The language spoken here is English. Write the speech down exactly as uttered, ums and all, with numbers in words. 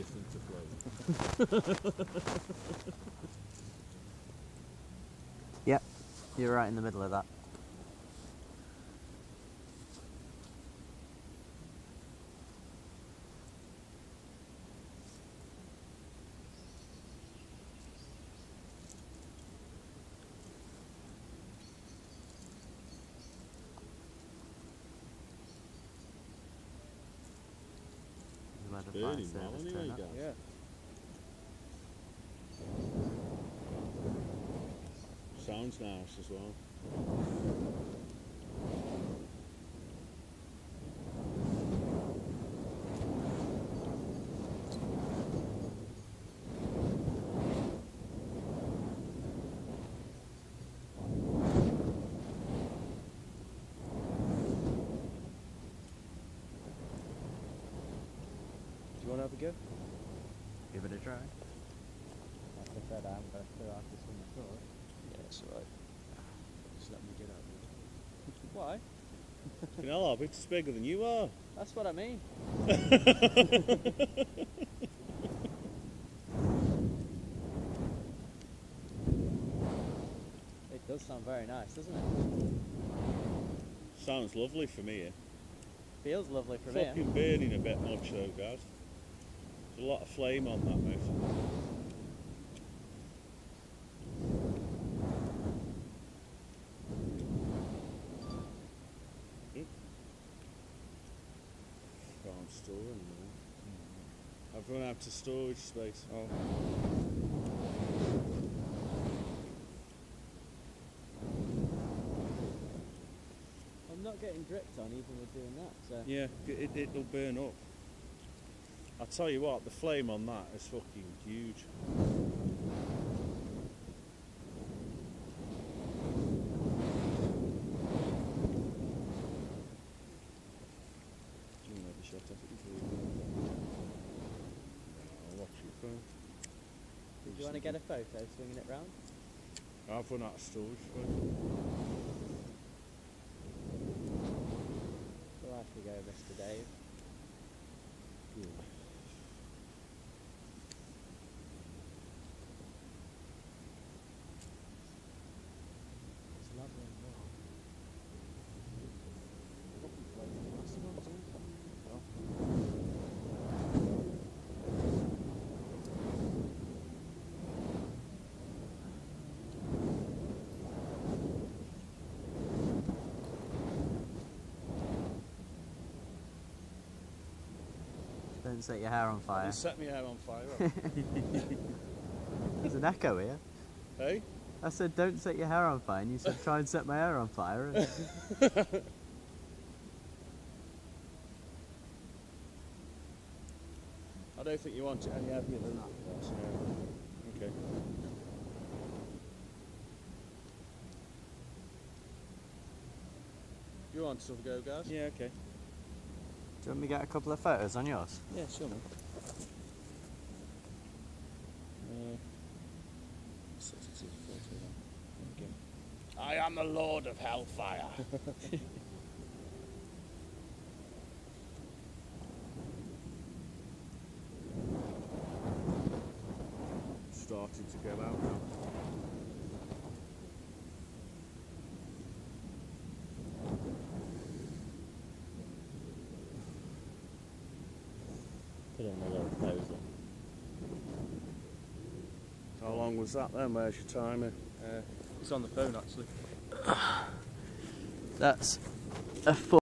resistant to float. Yep, you're right in the middle of that. Burning well anyway, guys. Yeah. Sounds nice as well. Do you want to have a go? Give it a try. Like I said, I'm going to throw out this one before. Yeah, it's alright. Just let me get out of Why? You know, Hobbit, it's bigger than you are. That's what I mean. It does sound very nice, doesn't it? Sounds lovely for me, eh? Feels lovely for me. Fucking burning a bit much though, guys. There's a lot of flame on that, mate. Can't store anymore. Mm-hmm. I've run out of storage space. Oh. I'm not getting dripped on even with doing that, so. Yeah, it, it'll burn up. I'll tell you what, the flame on that is fucking huge. Maybe shut off it. I'll watch your phone. Do you want to get a photo swinging it round? I've run out of storage space. We'll have to go, Mister Dave. Yeah. It's lovely and warm. Don't set your hair on fire. You set me hair on fire. There's an echo here. Hey? I said don't set your hair on fire, and you said try and set my hair on fire. I don't think you want it any heavier than that. So, okay. You want to go, guys? Yeah, okay. Do you want me to get a couple of photos on yours? Yeah, sure, man. Uh, I am the Lord of Hellfire. Starting to go out now. Put in a little pose in. How long was that then? Where's your timer? Uh, it's on the phone actually. That's a